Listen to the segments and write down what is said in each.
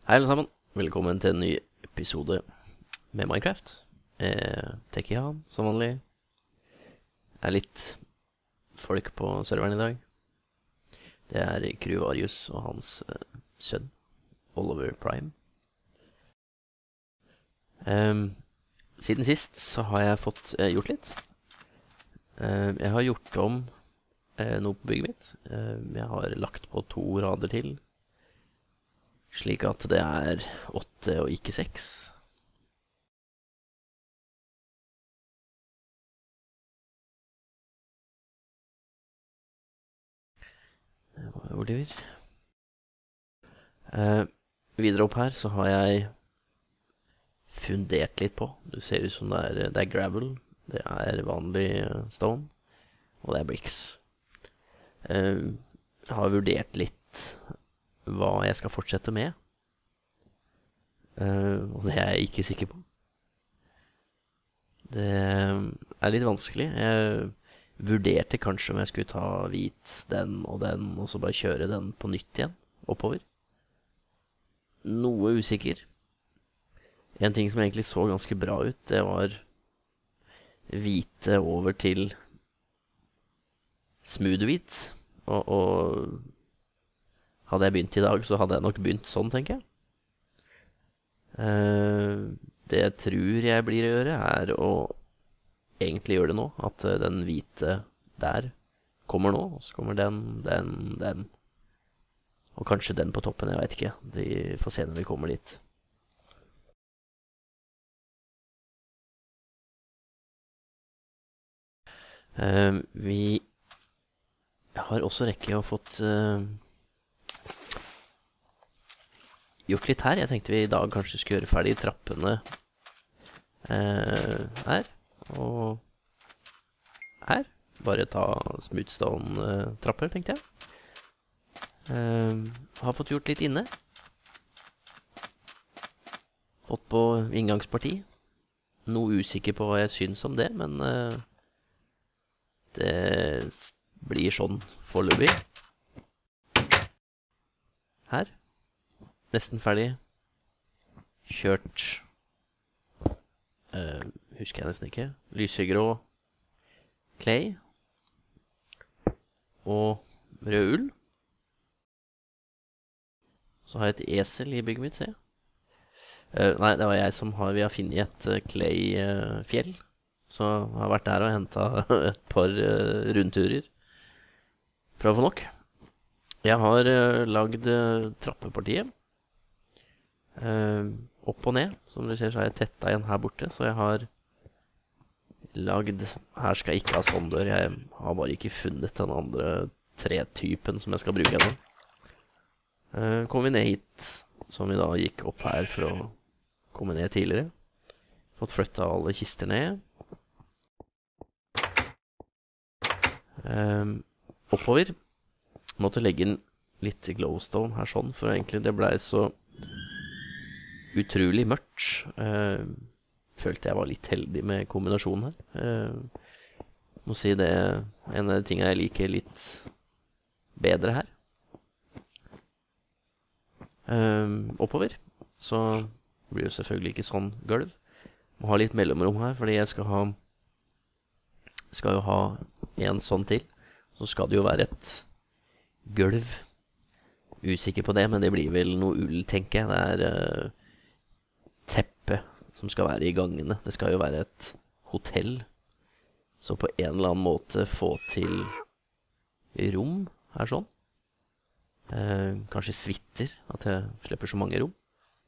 Hei alle sammen, velkommen til en ny episode med Minecraft. Tekihan, som vanlig. Litt folk på serveren i dag. Det Kruvarius og hans sønn, Oliver Prime. Siden sist så har jeg fått gjort litt. Jeg har gjort om noe på bygget mitt. Jeg har lagt på 2 rader til, slik at det 8 og ikke 6. Det var Oliver. Videre opp her så har jeg fundert litt på. Du ser ut som det er gravel, det vanlig stone, og det bricks. Jeg har vurdert litt hva jeg skal fortsette med, og det jeg ikke sikker på. Det litt vanskelig. Jeg vurderte kanskje om jeg skulle ta hvit den, og så bare kjøre den på nytt igjen, oppover. Noe usikker. En ting som egentlig så ganske bra ut, det var hvite over til smooth-hvit, og hadde jeg begynt i dag, så hadde jeg nok begynt sånn, tenker jeg. Det jeg tror jeg blir å gjøre, å egentlig gjøre det nå. At den hvite der kommer nå, og så kommer den. Og kanskje den på toppen, jeg vet ikke. De får se når vi kommer dit. Vi har også rekke å fått gjort litt her. Jeg tenkte vi i dag kanskje skulle gjøre ferdig trappene her og her. Bare ta smoothstone-trapper, tenkte jeg. Har fått gjort litt inne. Fått på inngangsparti. Noe usikker på hva jeg synes om det, men det blir sånn foreløpig. Her. Nesten ferdig. Kjørt husker jeg nesten ikke. Lysegrå clay. Og rød ull. Så har jeg et esel i bygget mitt, ser jeg. Nei, det var jeg som vi har funnet et clay-fjell. Så jeg har vært der og hentet et par rundturer for å få nok. Jeg har lagd trappepartiet opp og ned. Som dere ser så har jeg tettet igjen her borte. Så jeg har lagd, her skal jeg ikke ha sånn dør. Jeg har bare ikke funnet den andre tretypen som jeg skal bruke ennå. Kommer vi ned hit, som vi da gikk opp her for å komme ned tidligere. Fått flyttet alle kister ned. Oppover. Måtte legge inn litt glowstone her sånn, for egentlig det ble så utrolig mørkt. Følte jeg var litt heldig med kombinasjonen her. Må si det en av de tingene jeg liker litt bedre her. Oppover så blir det selvfølgelig ikke sånn gulv. Må ha litt mellomrom her, fordi jeg skal jo ha en sånn til. Så skal det jo være et gulv. Usikker på det, men det blir vel noe ull, tenker jeg. Det teppe som skal være i gangene. Det skal jo være et hotell. Så på en eller annen måte få til rom her sånn. Kanskje svitter, at jeg slipper så mange rom.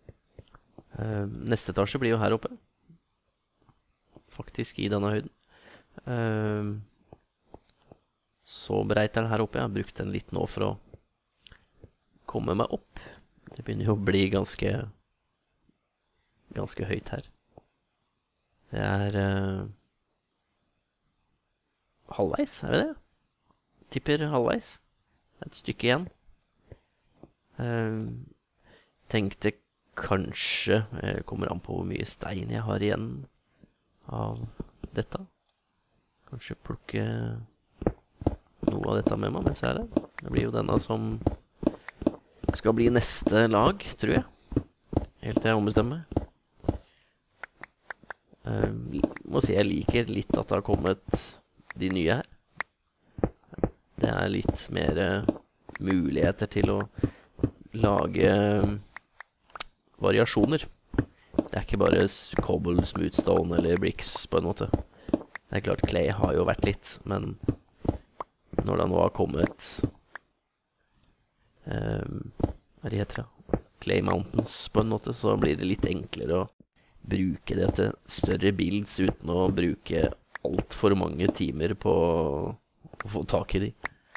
Neste etasje blir jo her oppe. Faktisk i denne høyden. Så breit den her oppe. Jeg har brukt den litt nå for å komme meg opp. Det begynner jo å bli ganske høyt her. Det halvveis, det? Tipper halvveis. Et stykke igjen. Tenkte kanskje, kommer an på hvor mye stein jeg har igjen av dette. Kanskje plukke noe av dette med meg mens jeg er her. Det blir jo denne som skal bli neste lag, tror jeg. helt til jeg ombestemmer meg. Må si jeg liker litt at det har kommet de nye her. Det er litt mer muligheter til å lage variasjoner. Det er ikke bare cobble, smoothstone eller bricks på en måte. Det er klart clay har jo vært litt, men når det nå har kommet hva det heter det? Clay Mountains på en måte, så blir det litt enklere å bruke det til større builds uten å bruke alt for mange timer på å få tak i de.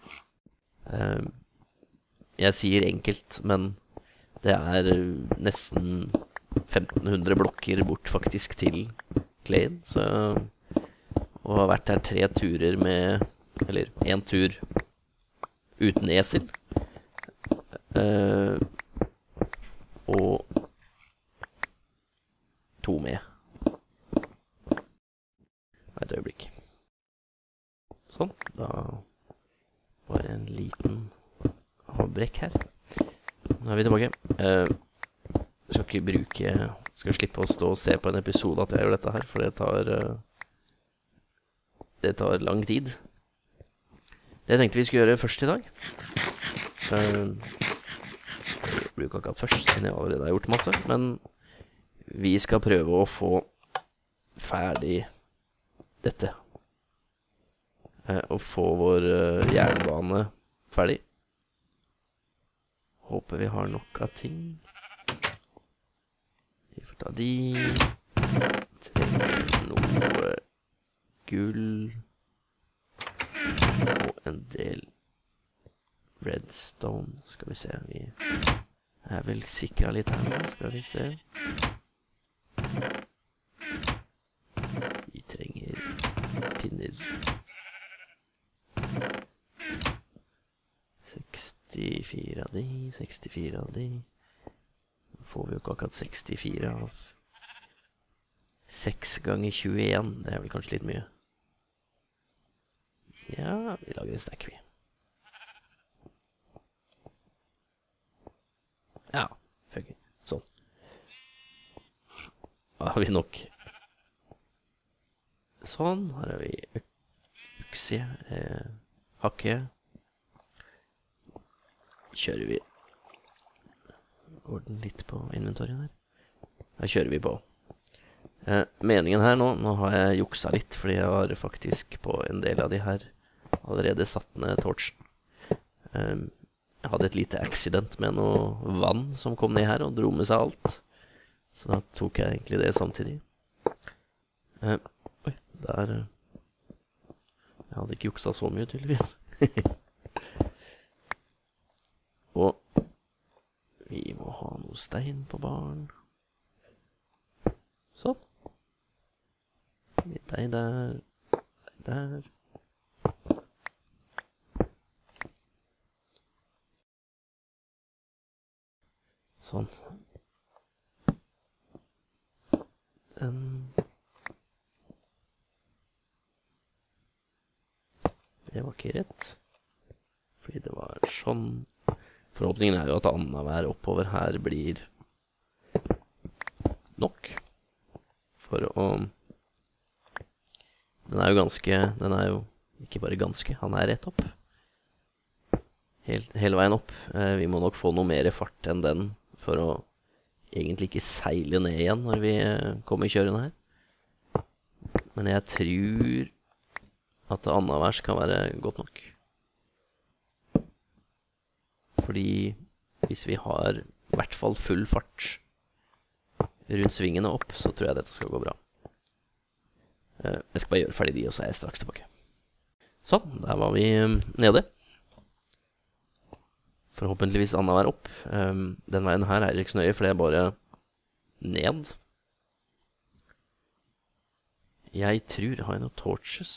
Jeg sier enkelt, men det er nesten 1500 blokker bort faktisk til Clayen, så og har vært her 3 turer med, eller 1 tur uten esel, og 2 med. Et øyeblikk. Sånn, da var det en liten avbrekk her. Nå er vi tilbake. Skal ikke bruke, skal slippe å stå og se på en episode at jeg gjør dette her, for det tar lang tid. Det tenkte vi skulle gjøre først i dag. Jeg bruker ikke først, siden jeg allerede har gjort masse, men vi skal prøve å få ferdig dette. Og få vår jernbane ferdig. Håper vi har nok av ting. Vi får ta de. Trenger noe gull. Og en del redstone. Skal vi se, vi er vel sikret litt her nå. Skal vi se. Vi trenger pinner. 64 av de, 64 av de. Nå får vi jo ikke akkurat 64 av 6 ganger 21. Det er vel kanskje litt mye. Ja, vi lager en stack, vi. Ja, fuck it. Sånn. Da har vi nok. Sånn, her har vi økse, hakke. Kjører vi. Går den litt på inventorien her. Her kjører vi på. Meningen her nå har jeg juksa litt, fordi jeg har faktisk på en del av de her allerede satt ned torchen. Jeg hadde et lite accident med noe vann som kom ned her og dro med seg alt. Så da tok jeg egentlig det samtidig. Oi, der jeg hadde ikke juksa så mye tydeligvis. Og vi må ha noe stein på baren. Sånn. Litt deg der. Deg der. Sånn. Den. Det var ikke rett. Fordi det var sånn. Forhåpningen er jo at annenhver oppover her blir nok. For å... Den er jo ikke bare ganske, han er rett opp. Hele veien opp. Vi må nok få noe mer fart enn den for å egentlig ikke seile ned igjen når vi kommer kjørende her. Men jeg tror at det annenhver skal være godt nok. Fordi hvis vi har i hvert fall full fart rundt svingene opp, så tror jeg dette skal gå bra. Jeg skal bare gjøre ferdig de, og så er jeg straks tilbake. Sånn, der var vi nede. Forhåpentligvis annenhver opp. Den veien her er ikke så nøye, for det er bare ned. Jeg tror, har jeg noen torches?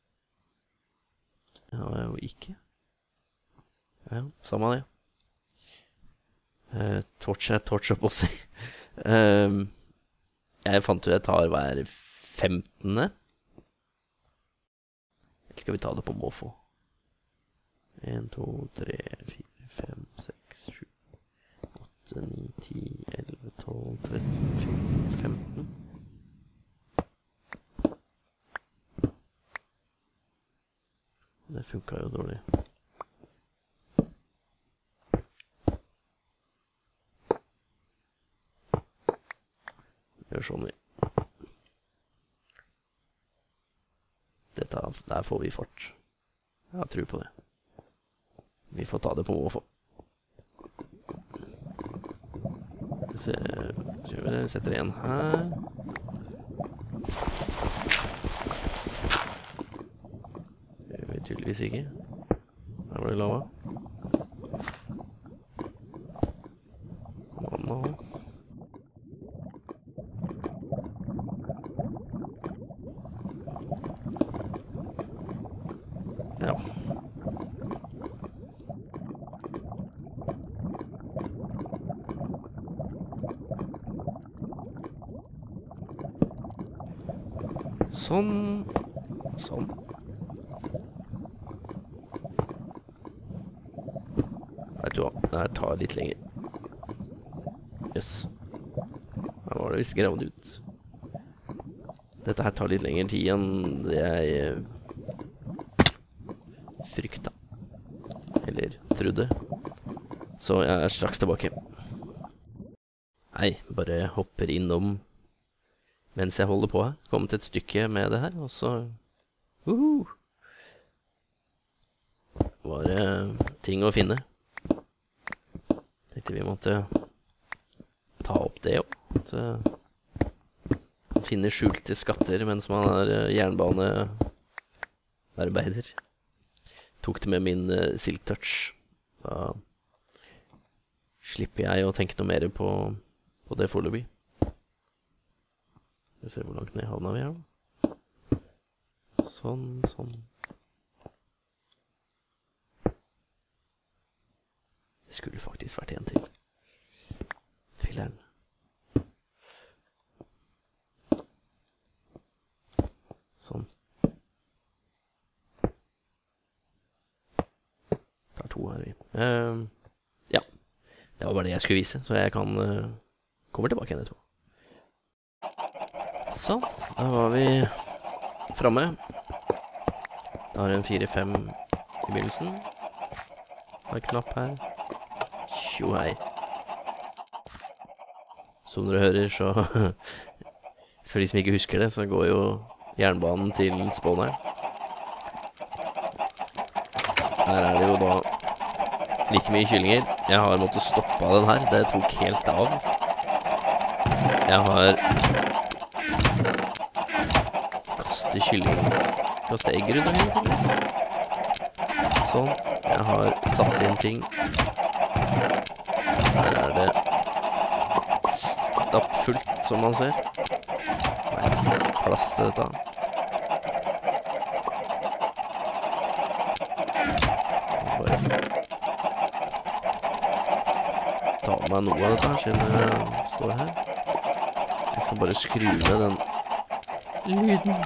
Det har jeg jo ikke. Ja, samme det. Torch er torch opp også. Jeg fant ut jeg tar hver 15. Eller skal vi ta det på måfå? 1, 2, 3, 4, 5, 6, 7, 8, 9, 10, 11, 12, 13, 14, 15. Det funket jo dårlig. Gjør sånn vi. Der får vi fart. Jeg har tro på det. Vi får ta det på måfå. Setter en her. Det gjør vi tydeligvis ikke. Der var det lava. Nå. Ja. Sånn. Sånn. Vet du hva, det her tar litt lenger. Yes. Her var det visst gravd ut. Dette her tar litt lenger tid enn det jeg frykta. Eller trodde. Så jeg er straks tilbake. Nei, bare hopper innom mens jeg holder på her. Kommet et stykke med det her, og så var det ting å finne. Tenkte vi måtte ta opp det også. At finne skjulte skatter mens man er jernbanearbeider. Tok det med min Silk Touch. Da slipper jeg å tenke noe mer på det foreløpig. Vi ser hvor langt ned havna vi her da. Sånn, sånn. Det skulle faktisk vært en til. Filleren. Sånn. Tar to her vi. Ja. Det var bare det jeg skulle vise, så jeg kan komme tilbake igjen etterpå. Sånn, da var vi fremme. Da har jeg en 4-5 i begynnelsen. Har en knapp her. Tjo hei. Som dere hører, så for de som ikke husker det, så går jo jernbanen til spawneren. Her er det jo da like mye kyllinger. Jeg har måttet stoppe den her. Det tok helt av. Jeg har kastet kylling, kastet egg rundt omkring. Sånn. Jeg har satt inn ting. Her er det stappfullt, som man ser. Nei, plass til dette. Bare ta meg noe av dette her, siden jeg står her. Jeg skal bare skru ned den lyden.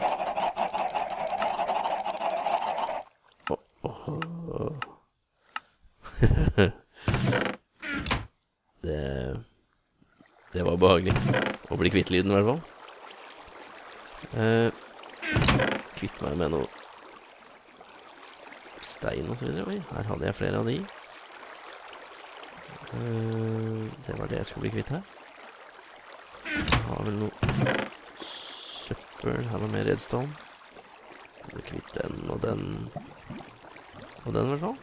Det var behagelig å bli kvitt lyden i hvert fall. Kvitt meg med noe stein og så videre. Oi, her hadde jeg flere av de. Det var det jeg skulle bli kvitt her. Jeg har vel noe søppel. Her var mer redstone. Jeg blir kvitt den og den. Og den i hvert fall.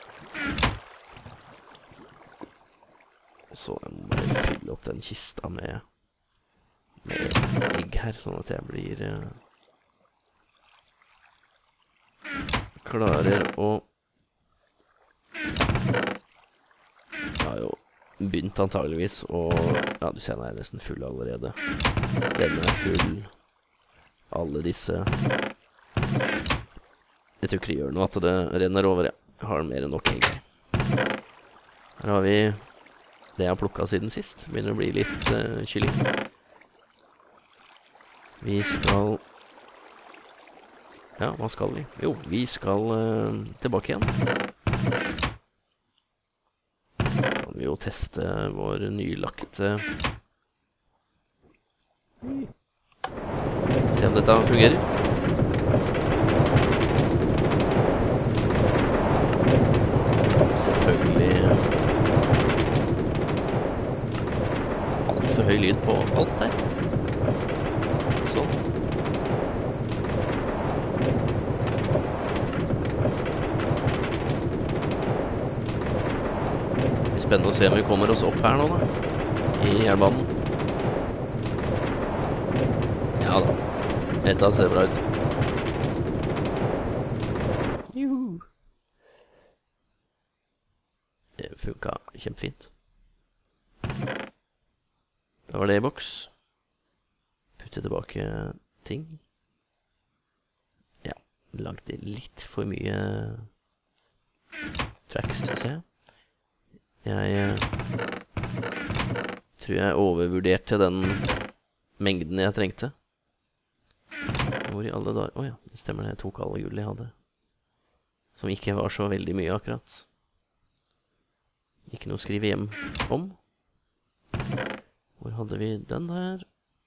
Så jeg må bare fylle opp den kista med egg her, sånn at jeg blir klarer å Jeg har jo begynt antageligvis og ja, du ser den er nesten full allerede. Den er full. Alle disse. Jeg tror ikke det gjør noe at det renner over. Jeg har mer enn nok egg. Her har vi det jeg har plukket siden sist. Begynner å bli litt kylling. Vi skal ja, hva skal vi? Jo, vi skal tilbake igjen. Kan vi jo teste vår nylagte... Se om dette fungerer. Selvfølgelig alt for høy lyd på alt her. Sånn. Det blir spennende å se om vi kommer oss opp her nå da, i jernbanen. Ja da, dette ser bra ut. Juhu. Det funket kjempefint. Da var det i boks. Putte tilbake ting. Ja, lagde litt for mye tracks, skal jeg se. Jeg tror jeg overvurderte den mengden jeg trengte. Hvor i alle dager... Åja, det stemmer det. Jeg tok alle gull jeg hadde. Som ikke var så veldig mye akkurat. Ikke noe å skrive hjem om. Hvor hadde vi den der?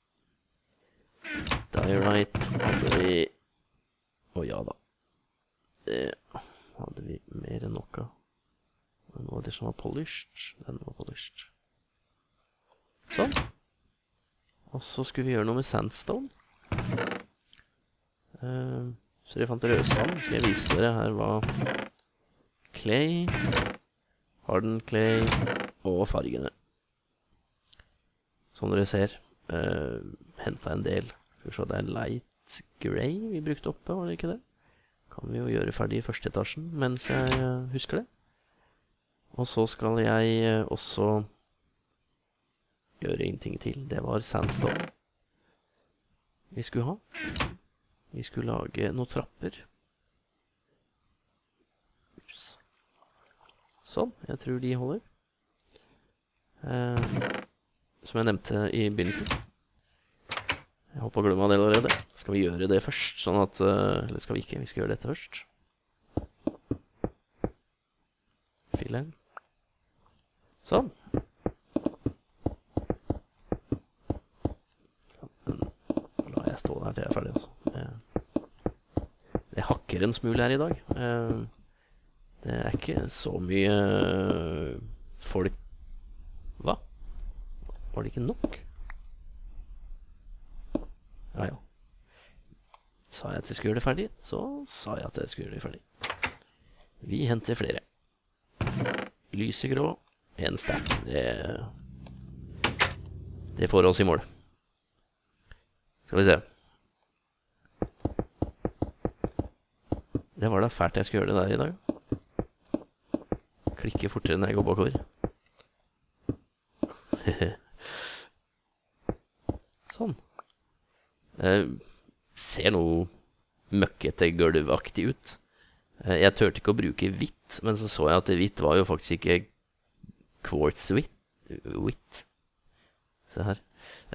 Diorite hadde vi... ja da. Det hadde vi mer enn noe. Noe av det som var polished. Den var polished. Sånn. Og så skulle vi gjøre noe med sandstone. Så jeg fant rødsand. Skal jeg vise dere her hva clay, hardened clay og fargene. Som dere ser, hentet en del. Skal vi se, det er light grey vi brukte oppe, var det ikke det? Kan vi jo gjøre ferdig i første etasjen mens jeg husker det. Og så skal jeg også gjøre ingenting til. Det var sandstone vi skulle ha. Vi skulle lage noen trapper. Sånn, jeg tror de holder. Som jeg nevnte i begynnelsen. Jeg holdt på å glemme det allerede. Skal vi gjøre det først, sånn at... Eller skal vi ikke, vi skal gjøre dette først. Fileren. Sånn. La jeg stå der til jeg er ferdig, altså. Det hakker en smule her i dag. Det er ikke så mye folk... Hva? Var det ikke nok? Ja, ja. Sa jeg at jeg skulle gjøre det ferdig, så sa jeg at jeg skulle gjøre det ferdig. Vi henter flere. Lysegrå, en stack. Det får oss i mål. Skal vi se. Det var da fælt jeg skulle gjøre det der i dag. Klikke fortere når jeg går bakover. Sånn. Ser noe møkkete gulvaktig ut. Jeg tørte ikke å bruke hvitt, men så så jeg at hvitt var jo faktisk ikke quartz hvitt. Se her.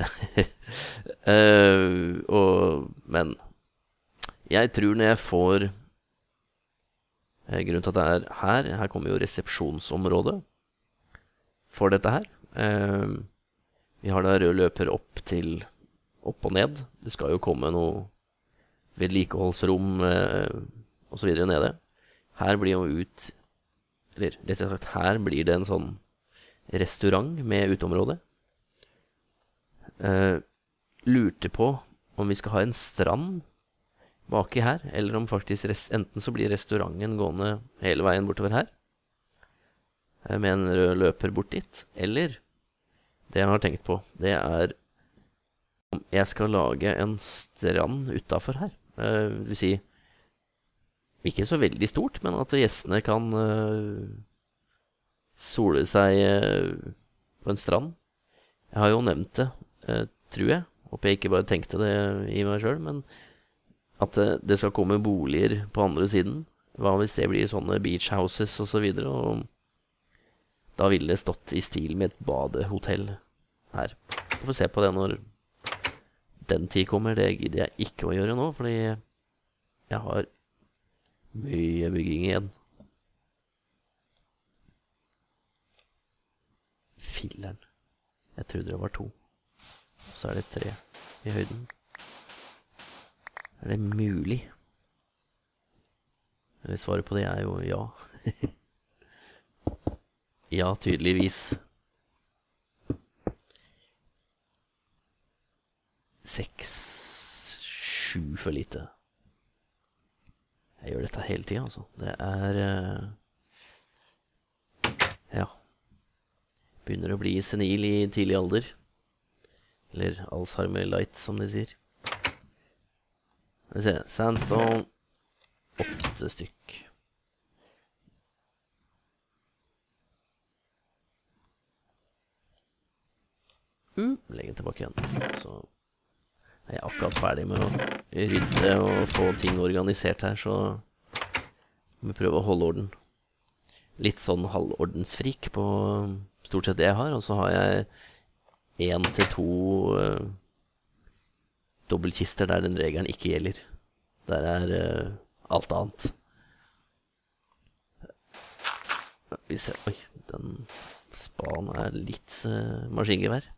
Men jeg tror når jeg får grunnen til at det er her kommer jo resepsjonsområdet for dette her. Vi har da rød løper opp og ned. Det skal jo komme noe vedlikeholdsrom og så videre nede. Her blir jo eller rett og slett her blir det en sånn restaurant med uteområde. Lurte på om vi skal ha en strand baki her, eller om faktisk enten så blir restauranten gående hele veien bortover her, med en rød løper bort dit, eller det jeg har tenkt på, det er om jeg skal lage en strand utenfor her. Det vil si, ikke så veldig stort, men at gjestene kan sole seg på en strand. Jeg har jo nevnt det, tror jeg, håper jeg ikke bare tenkte det i meg selv, men at det skal komme boliger på andre siden. Hva hvis det blir sånne beach houses og så videre, og da ville det stått i stil med et badehotell her. Vi får se på det når den tid kommer. Det gidder jeg ikke å gjøre nå, fordi jeg har mye bygging igjen. Filleren. Jeg trodde det var 2. Og så det 3 i høyden. Det mulig? Eller svaret på det jo ja. Ja, tydeligvis. 6, 7 for lite. Jeg gjør dette hele tiden, altså. Det ja. Begynner å bli senil i tidlig alder. Eller Alzheimer light, som de sier. Skal vi se. Sandstone. 8 stykk. Legger den tilbake igjen. Så jeg akkurat ferdig med å rydde og få ting organisert her, så må vi prøve å holde orden. Litt sånn halvordensfrik på stort sett det jeg har, og så har jeg 1 til 2 dobbeltkister der den regelen ikke gjelder. Der alt annet. Vi ser, oi, den spaden litt maskingevær.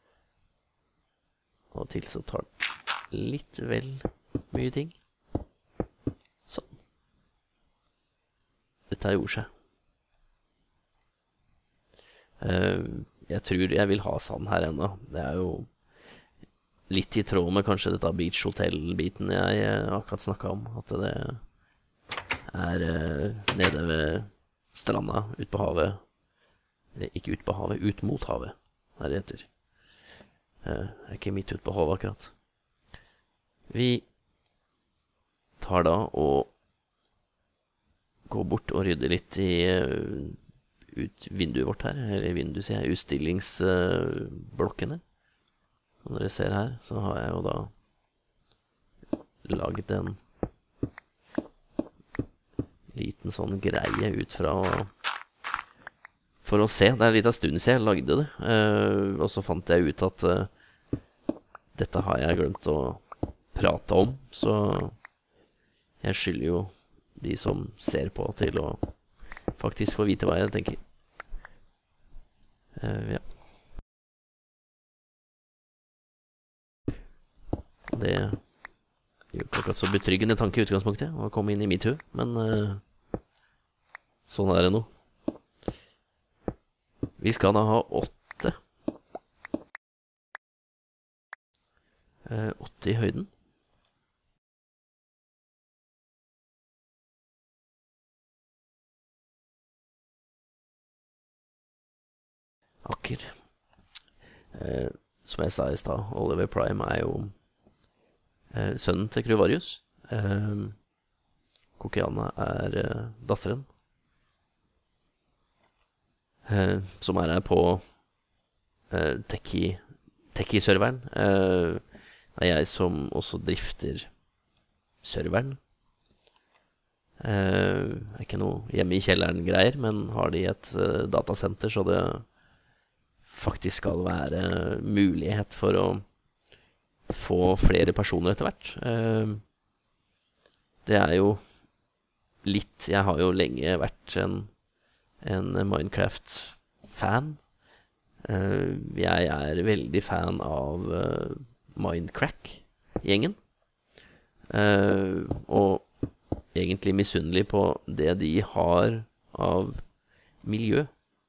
Og til så tar den litt vel mye ting. Sånn. Dette gjorde seg. Jeg tror jeg vil ha sand her enda. Det jo litt i tråd med kanskje dette Beach Hotel-biten jeg akkurat snakket om. At det nede ved stranda, ut på havet. Ikke ut på havet, ut mot havet, her det heter. Ikke midt ut på havet akkurat. Vi tar da og går bort og rydder litt i ut vinduet vårt her, eller vinduet sier jeg, utstillingsblokkene. Som dere ser her, så har jeg jo da laget en liten sånn greie ut fra for å se. Det litt av stund siden jeg lagde det, og så fant jeg ut at dette har jeg glemt å prate om, så jeg skylder jo de som ser på til å faktisk få vite hva jeg tenker. Ja. Det jo ikke akkurat så betryggende tanke i utgangspunktet å komme inn i mitt hue, men sånn det nå. Vi skal da ha 8. 8 i høyden. Akker. Som jeg sa i sted, Oliver Prime jo sønnen til Kruvarius. Kokiana datteren. Som her på Techie-serveren. Det jeg som også drifter serveren. Ikke noe hjemme i kjelleren greier, men har de et datasenter, så det faktisk skal være mulighet for å få flere personer etter hvert. Det jo litt, jeg har jo lenge vært en Minecraft-fan. Jeg veldig fan av Minecrack-gjengen. Og egentlig misunnelig på det de har av miljø.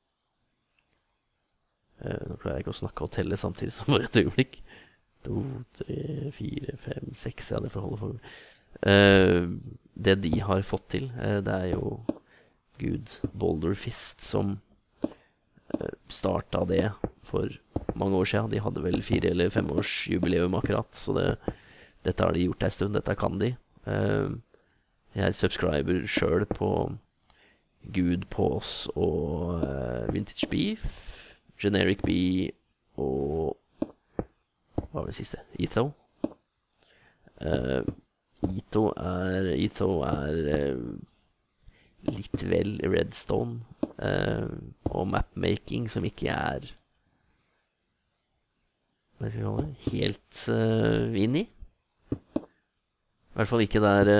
Nå klarer jeg ikke å snakke og telle samtidig som bare et øyeblikk. 2, 3, 4, 5, 6, ja det får holde for. Det de har fått til, det jo Gud Boulder Fist som startet det for mange år siden. De hadde vel 4 eller 5 års jubileum akkurat, så dette har de gjort en stund, dette kan de. Jeg subscriber selv på Gud på oss og Vintage Beef, Generic Bee og hva var det siste? Etho. Etho litt vel redstone og mapmaking som ikke hva skal jeg kalle det? Helt inn i. I hvert fall ikke der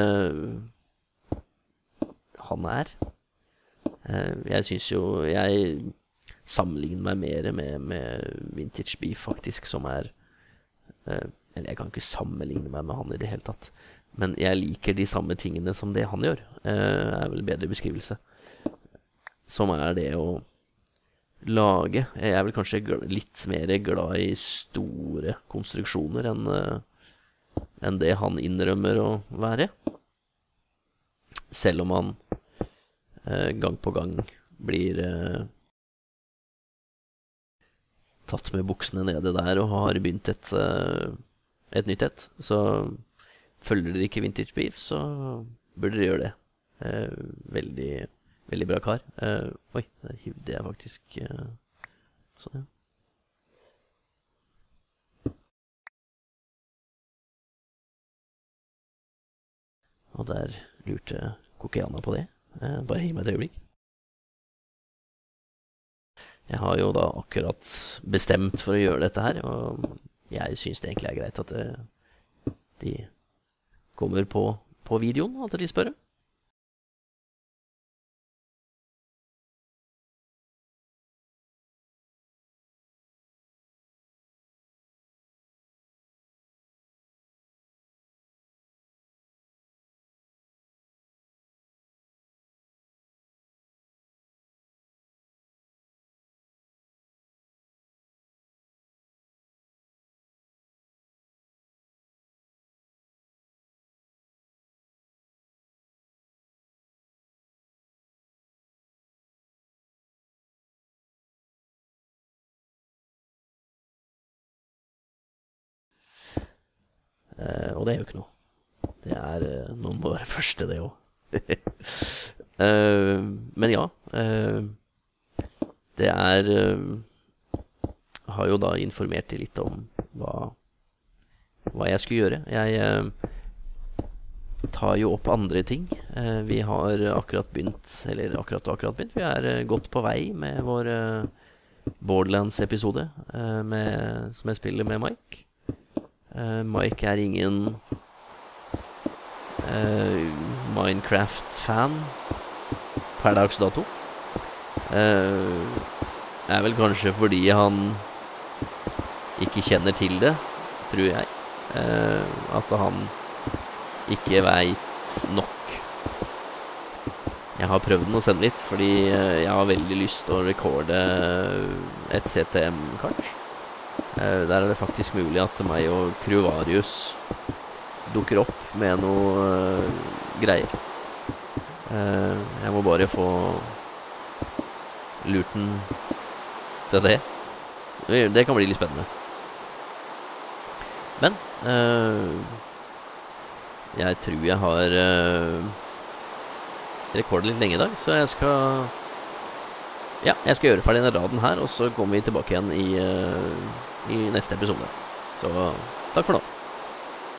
han jeg synes jo sammenligne meg mer med Vintage Beef, faktisk, som eller jeg kan ikke sammenligne meg med han i det hele tatt, men jeg liker de samme tingene som det han gjør, vel bedre beskrivelse, som det å lage. Jeg vel kanskje litt mer glad i store konstruksjoner enn det han innrømmer å være, selv om han gang på gang blir tatt med buksene nede der og har begynt et nytt et. Så følger dere ikke Vintage Beef, så burde dere gjøre det. Veldig, veldig bra kar. Oi, der hivde jeg faktisk sånn, ja. Og der lurte Kokiana på det. Bare gi meg et øyeblikk. Jeg har jo da akkurat bestemt for å gjøre dette her, og jeg synes det egentlig greit at de kommer på videoen, at de spør. Og det jo ikke noe. Det noen må være første, det også. Men ja, det har jo da informert litt om hva jeg skulle gjøre. Jeg tar jo opp andre ting. Vi har akkurat begynt, vi godt på vei med vår Borderlands-episode, som jeg spiller med Mike. Mike ingen Minecraft-fan per dags dato. Vel kanskje fordi han ikke kjenner til det, tror jeg. At han ikke vet nok. Jeg har prøvd den å sende litt, fordi jeg har veldig lyst til å rekorde et CTM-kart. Der det faktisk mulig at meg og Kruvarius dukker opp med noe greier. Jeg må bare få lurt den til det. Det kan bli litt spennende. Men jeg tror jeg har rekordet litt lenge i dag, så jeg skal gjøre ferdig denne raden her, og så kommer vi tilbake igjen i neste episode. Så takk for nå.